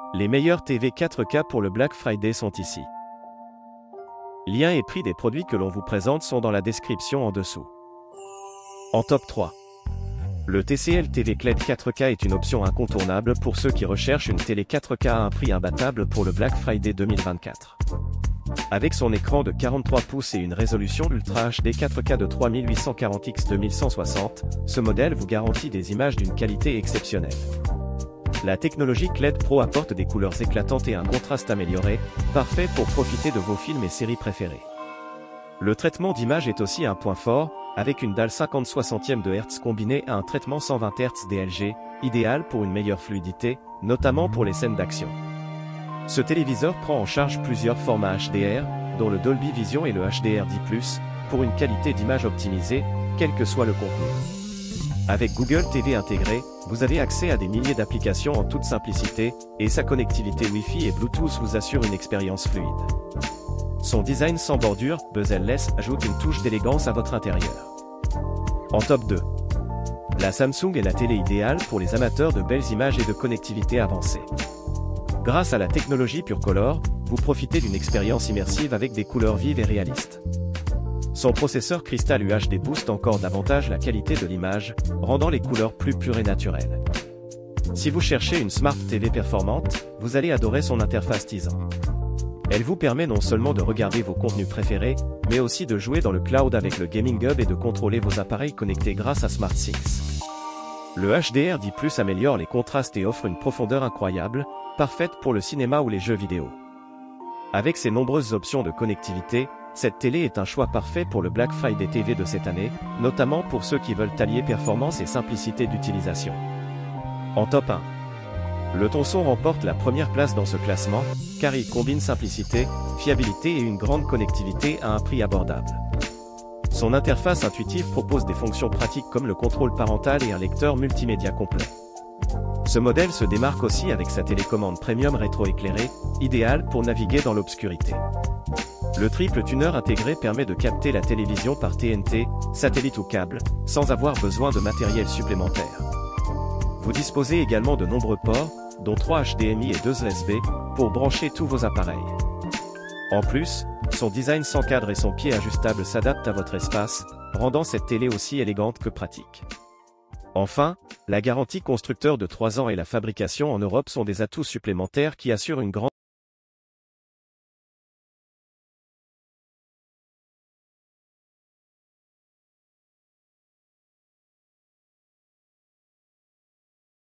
Les meilleures TV 4K pour le Black Friday sont ici. Liens et prix des produits que l'on vous présente sont dans la description en dessous. En top 3. Le TCL TV QLED 4K est une option incontournable pour ceux qui recherchent une télé 4K à un prix imbattable pour le Black Friday 2024. Avec son écran de 43 pouces et une résolution Ultra HD 4K de 3840x 2160, ce modèle vous garantit des images d'une qualité exceptionnelle. La technologie QLED Pro apporte des couleurs éclatantes et un contraste amélioré, parfait pour profiter de vos films et séries préférées. Le traitement d'image est aussi un point fort, avec une dalle 50/60 de Hz combinée à un traitement 120 Hz DLG, idéal pour une meilleure fluidité, notamment pour les scènes d'action. Ce téléviseur prend en charge plusieurs formats HDR, dont le Dolby Vision et le HDR10+, pour une qualité d'image optimisée, quel que soit le contenu. Avec Google TV intégré, vous avez accès à des milliers d'applications en toute simplicité, et sa connectivité Wi-Fi et Bluetooth vous assure une expérience fluide. Son design sans bordure, bezel-less, ajoute une touche d'élégance à votre intérieur. En top 2. La Samsung est la télé idéale pour les amateurs de belles images et de connectivité avancée. Grâce à la technologie PureColor, vous profitez d'une expérience immersive avec des couleurs vives et réalistes. Son processeur Crystal UHD booste encore davantage la qualité de l'image, rendant les couleurs plus pures et naturelles. Si vous cherchez une Smart TV performante, vous allez adorer son interface Tizen. Elle vous permet non seulement de regarder vos contenus préférés, mais aussi de jouer dans le cloud avec le Gaming Hub et de contrôler vos appareils connectés grâce à SmartThings. Le HDR10+ améliore les contrastes et offre une profondeur incroyable, parfaite pour le cinéma ou les jeux vidéo. Avec ses nombreuses options de connectivité, cette télé est un choix parfait pour le Black Friday TV de cette année, notamment pour ceux qui veulent allier performance et simplicité d'utilisation. En top 1. Le Tonson remporte la première place dans ce classement, car il combine simplicité, fiabilité et une grande connectivité à un prix abordable. Son interface intuitive propose des fonctions pratiques comme le contrôle parental et un lecteur multimédia complet. Ce modèle se démarque aussi avec sa télécommande premium rétro-éclairée, idéale pour naviguer dans l'obscurité. Le triple tuner intégré permet de capter la télévision par TNT, satellite ou câble, sans avoir besoin de matériel supplémentaire. Vous disposez également de nombreux ports, dont 3 HDMI et 2 USB, pour brancher tous vos appareils. En plus, son design sans cadre et son pied ajustable s'adaptent à votre espace, rendant cette télé aussi élégante que pratique. Enfin, la garantie constructeur de 3 ans et la fabrication en Europe sont des atouts supplémentaires qui assurent une grande